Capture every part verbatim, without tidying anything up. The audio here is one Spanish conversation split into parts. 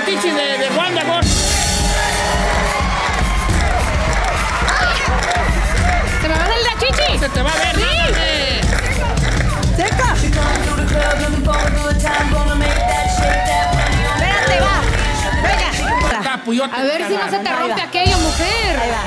chichi de, de Wanda Gor. ¿Se me va a salir la chichi? Se te va a ver. Sí. ¡Seca! Espérate, va. Venga. Capuyote, A ver si no se te rompe aquello, mujer. Ahí va.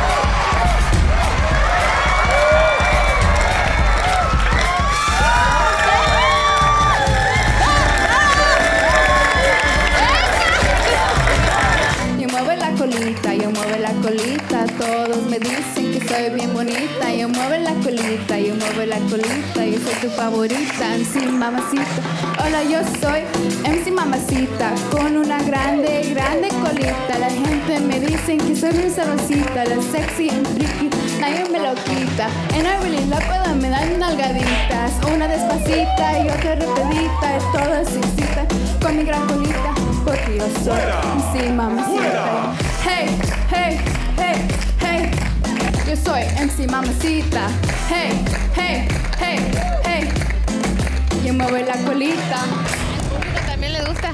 Yo muevo la colita, yo muevo la colita, todos me dicen que soy bien bonita. Yo muevo la colita, yo muevo la colita, yo soy tu favorita, M C Mamacita. Hola, yo soy M C Mamacita, con una grande, grande colita. La gente me dicen que soy muy sabrosita, la sexy and freaky, nadie me lo quita. And I really love it, me dan nalgaditas, una despacita y otra rapidita, y todas se excitan con mi gran colita, porque yo soy M C Mamacita. Hey, hey, hey, hey, yo soy M C Mamacita. Hey, hey, hey, hey, yo muevo la colita. También le gusta.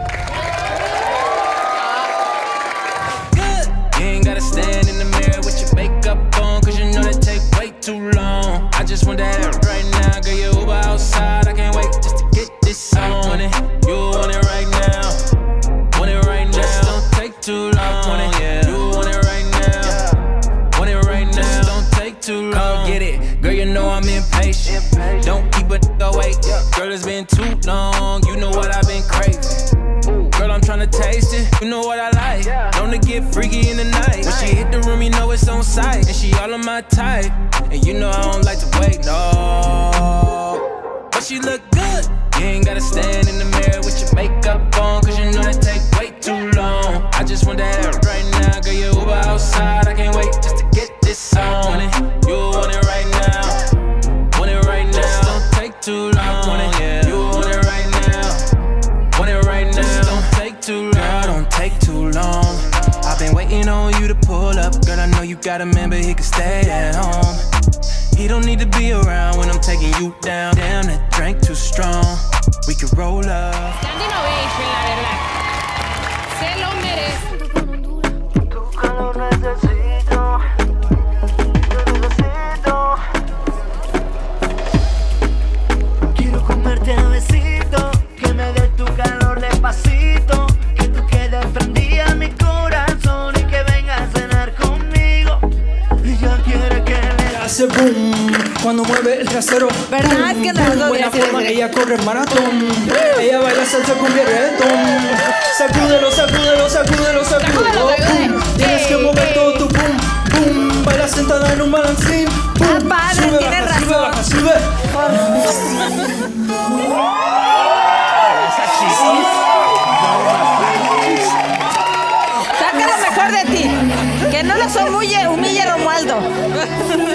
You ain't gotta stand in the mirror with your makeup on, cause you know that take way too long. I just want that right now, girl, you Uber outside. I can't wait just to get this on it. You want it right now, want it right now. Just don't take too long, want it, yeah. You want it right now, want it right now. Just don't take too long. Come get it, girl, you know I'm impatient. Don't keep a nigga wait, girl, it's been too long. You know what I've been craving. Girl, I'm tryna taste it, you know what I like. Known to get freaky in the night. When she hit the room, you know it's on sight. And she all on my type, and you know I don't like to wait, no. But she look good, you ain't gotta stand in the mirror with your makeup on, cause you know that take way too long. I just want that right now, girl, you Uber outside. I can't wait just to get this on it. You want it right now, want it right now. Just don't take too long, want it, yeah. You want it right now, want it right now. Just don't take too long, girl, don't take too long. I've been waiting on you to pull up, girl, I know you got a man, but he can stay at home. He don't need to be around when I'm taking you down. Damn, that drink too strong, we could roll up. Standing ovation, la verdad. Se lo merece. Tu calor necesito, necesito. Quiero comerte a besito, que me des tu calor despacito, que tú quedes prendida a mi corazón y que vengas a cenar conmigo. Y ya quiere que le hace boom cuando mueve el trasero. ¿Verdad? Es que no lo Buena voy a forma, hacer. ella corre maratón. Ella baila salsa con reggaetón. Sacúdelo, sacúdelo, sacúdelo, sacúdelo. Boom. Tienes que mover todo tu boom, boom. Baila sentada en un balancín. Ah, Boom. padre, Sube, tienes baja, sube, razón. baja, sube. Saca lo mejor de ti. Que no lo soy muy humille Romualdo.